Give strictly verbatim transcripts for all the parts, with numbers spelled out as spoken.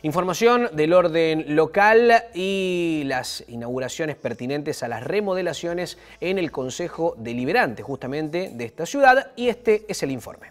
Información del orden local y las inauguraciones pertinentes a las remodelaciones en el Consejo Deliberante justamente de esta ciudad, y este es el informe.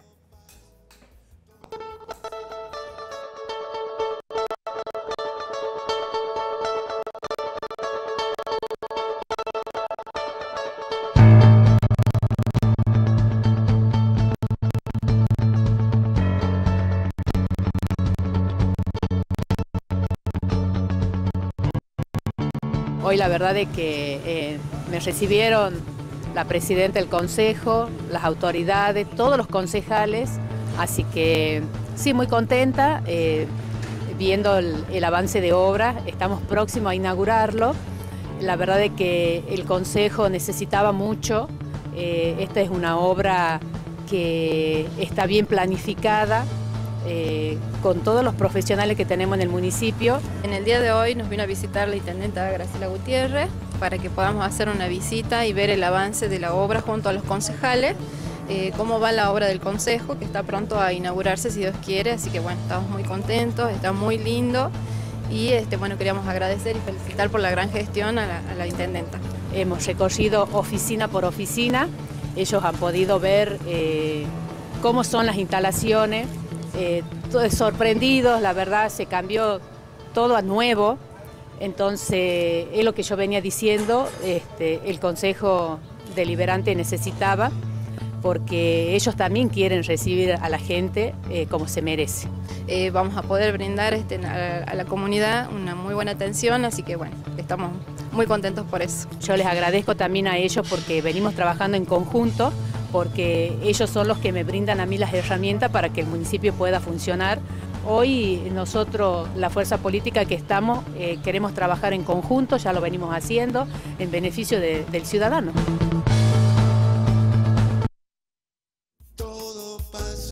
Hoy la verdad es que eh, me recibieron la presidenta del consejo, las autoridades, todos los concejales, así que sí, muy contenta eh, viendo el, el avance de obra. Estamos próximos a inaugurarlo. La verdad es que el consejo necesitaba mucho. Eh, esta es una obra que está bien planificada, Eh, con todos los profesionales que tenemos en el municipio. En el día de hoy nos vino a visitar la intendenta Graciela Gutiérrez para que podamos hacer una visita y ver el avance de la obra junto a los concejales, eh, cómo va la obra del consejo, que está pronto a inaugurarse si Dios quiere, así que bueno, estamos muy contentos, está muy lindo y este, bueno, queríamos agradecer y felicitar por la gran gestión a la, a la intendenta. Hemos recorrido oficina por oficina, ellos han podido ver eh, cómo son las instalaciones. Eh, sorprendidos, la verdad se cambió todo a nuevo, entonces es lo que yo venía diciendo, este, el Consejo Deliberante necesitaba, porque ellos también quieren recibir a la gente eh, como se merece. Eh, vamos a poder brindar este, a, a la comunidad una muy buena atención, así que bueno, estamos muy contentos por eso. Yo les agradezco también a ellos porque venimos trabajando en conjunto, porque ellos son los que me brindan a mí las herramientas para que el municipio pueda funcionar. Hoy nosotros, la fuerza política que estamos, eh, queremos trabajar en conjunto, ya lo venimos haciendo, en beneficio de, del ciudadano.